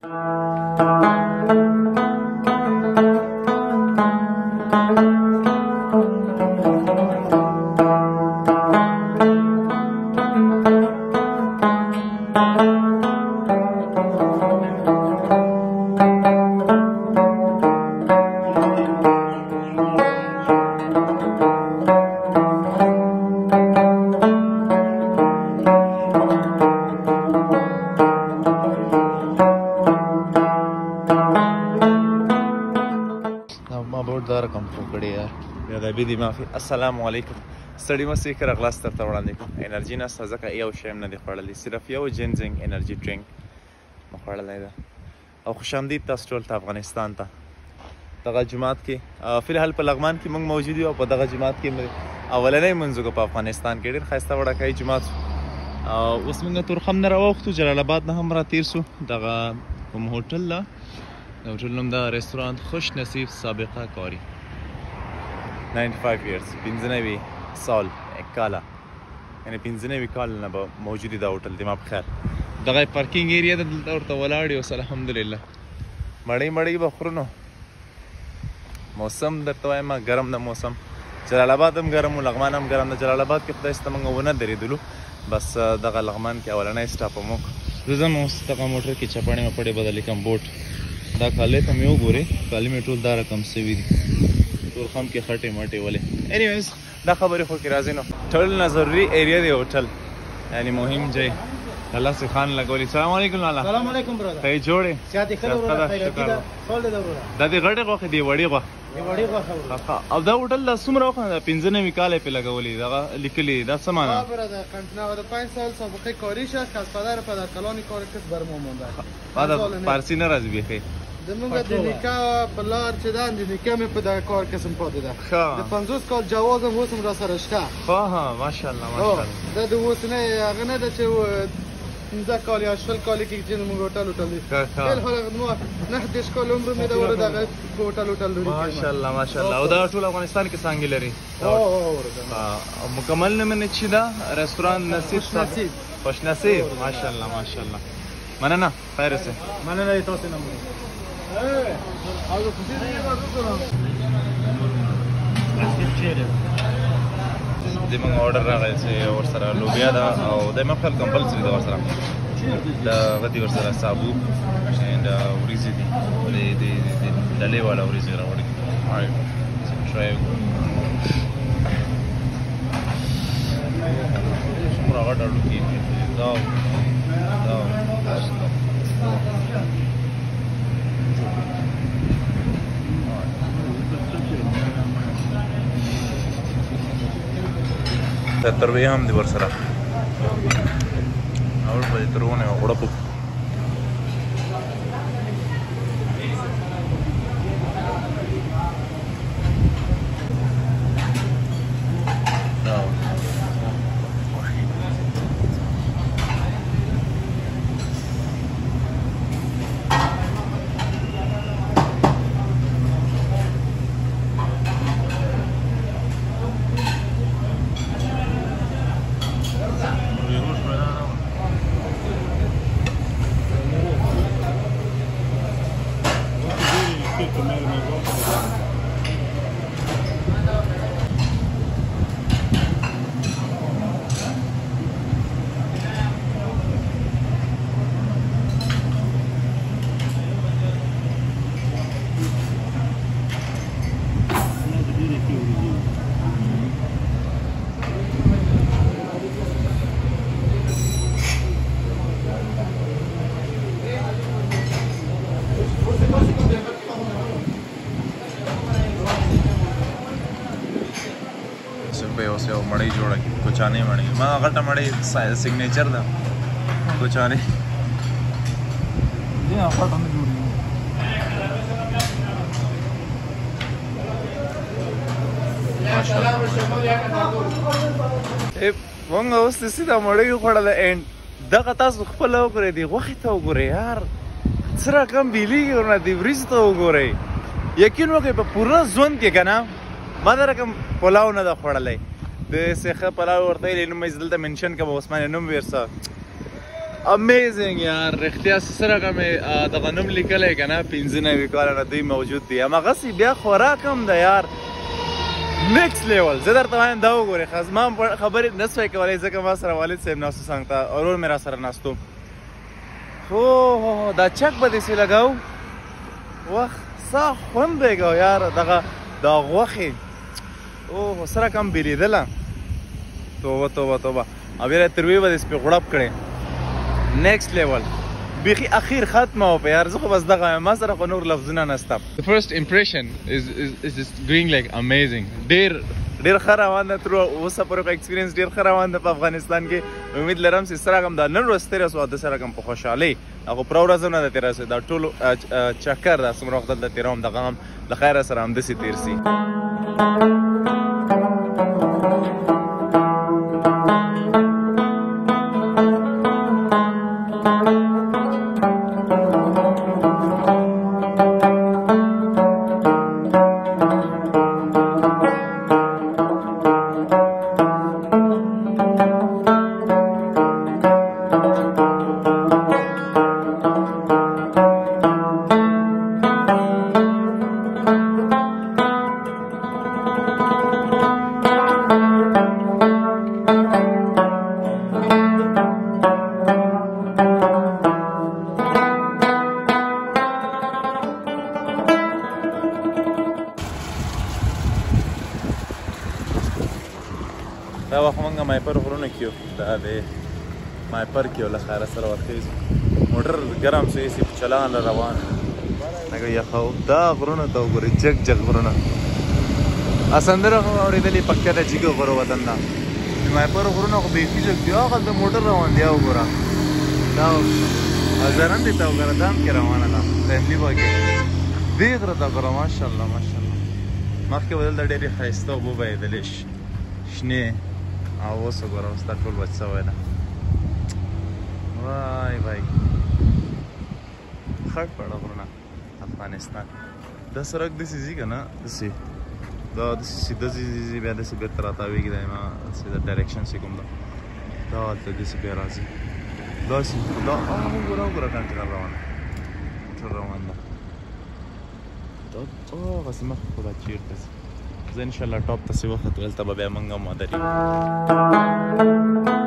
بدي ما في السلام علیکم ستړي مې سره غلاس تر وړاندې کوم انرژي نه ځکه یو شی نه دی خوړلی صرف یو جینزینګ انرژي ډرینک مې خوړلی ده او خوش آمدید تاسو ټول ته افغانستان ته دغه جماعت کې فی الحال په لغمان کې موږ موجود یو په دغه جماعت کې اولنۍ منځ په افغانستان کې ډېر ښایسته وړوکی جماعت اوس موږ تورخم نه راوختو جلال آباد نه هم راتېر سو دغه کوم هوټل ده د هوټل نوم ده رستورانت خوش نصیب سابقه کاری 95 years 95 سال کاله یعنی 95 کال نه به موجودی دا هوټل دی ما په خیال دغه پارکینګ ایریا د دلته ورته ولاړ یو الحمدلله مړی به خورو نو موسم درته وایم ګرم د موسم جلال آباد هم ګرم و لغمان هم ګرم د جلال آباد کې خدای سته موږ ونه درېدلو بس دغه لغمان کې اولنی سټاپ موږ زه ځم اوس دغه موټر کې چپاړې مپړې بدلې کوم بوټ دا کالۍ ته مې وګورې کالي مې ټول دا رقم سوي دي تورخم کې خټې مټې ولې انیویز دا خبرې خو کې راځي نو ټول نه ضروري ایریا دی هوټل یعنی مهم ځای الله سي خان لګولي سلام علیکم لالا سلام علیکم برادر ته جوړې سیادی خیر ورته خیراتي ده ټول ده برادر دا دې غړې غوخه دی وړې غوخه او دا هوټل د څومره وخت 95 کال په لګولي دا لیکلي دا څه معنا برادر کنټنا د 5 سال سابقه کاری شخص از پدر کلانی کار کس برمو مونده بعد فارسی نه راځي بيخي زمونږ د نکاح په لار چې ده د نکاح مې په دغه کار قسم پاتې ده د 50 کال جواز هم اوس هم را سره شته ها ماشاءالله دا د اوسنۍ هغه نه ده چې 15 کال یا 20 کال کې چې موږ هوټل دی بل حال نو 9 کال عمر مې دا ورته دغه هوټل لري ماشاءالله او دا ټول افغانستان کې څنګه لري او مکمل نه منه چې دا رستوران نصیب خوش نصیب ماشاءالله مننه خیر سه مننه تاسو نه د موږ اورډر راغی چې ورسره لوبیا ده او د مخکل کمپلسري ده ورسره د غدي ورسره صابو and وریځې دي د ډلې والا وریځې راوړي try څومره غټ اړو کې دا ترویه هم دی ورسره اور په ترونه غړپ یو مړی جوړه کی کوچانه مړی ما غټه مړی سیګنیچر ده کوچانه دی غټه نه جوړی ماشاءالله مونږ اوس سیده مړی خوړل اند دغه تاسو خپل وګورئ دی غوښه ته وګورئ یار سره کم بیلیږي ورنه دی وریځ ته وګورئ یقین وکړئ په پوره ژوند کې کنه ما دا رقم پلاو نه ده خوړلی د سیخه پلاو ورته ویلی نوم یې دلته منشن کوم عثمان نوم ورسه امیزنګ یار رښتیا سره کومه د غنم لیکلای کنه 95 کال نه دوی موجود دي هغه بیا خوراک هم ده یار نیکس لیول زه درته وایم دا وګورئ خزمان خبرې نسوی کولی ځکه ما سره والد صاحب ناستو څنګ ته ورور مې را سره ناستو هو دا چک به داسې لګاو وخت څه خوند دیګو یار دغه دا غوښې اوه سره کم بیلیدله توبه توبه توبه او بیا تروی به داسې پې غوړپ کړې نیکسټ لیول بیخي اخیر ختمه و په یار زه خو بس دغه ما سره خو نور لفظونه نسته The first impression is just going like amazing ډېر ښه روان ده تر اوسه پورې خو اکسپیرینس ډېر ښه روان ده په افغانستان کې امید لرم چې سره هم دا نن ورځ تېره سوه ده سره هم په خوشحالۍ هغه پوره ورځ هم نه ده تېره سوې دا ټول چکر دا څومره وخت دلته تېروم دغه هم له خیره سره همداسې تېر سي دا وخت موږ مایپر غرونه کې یو دا د مایپر کې یو له خیره سره ورخیز موټر ګرم سو ایسي په چلان روان لکه یخه دا غرونه ته وګورئ جګ جګ غرونه سندره خو اورېدلې پکه ده جګو غرو وطن ده د مایپر غرونه خو بیخي جګ دي هغلته موټر روان دی وګوره دا هزاران دی ته وګوره دا هم کې روانه ده فیملي به کې دې غره ته وګوره ماشاءالله ماشاءالله مخکې به دلته ډېرې ښایسته اوبه بهېدلې شنې او اوس وګوره اوس دا ټول وچ سوی ده وای وای خټ پړه غرونه افغانستان دا سړک داسې ځي که نه داسې دا داسې سیده ځي بیا داسې بېرته راتاوېږي دا ما سیده ډایرکشن چې کوم ده دا هلته داسې بیا راځي داسې دا وګوره وګوره کنټینر روانه ټول روان ده دا هغسې مخکې خو دا چېرته ځي زه انشاءالله ټاپ ته چې وخت دلته به بیا موږ هم ودرېږو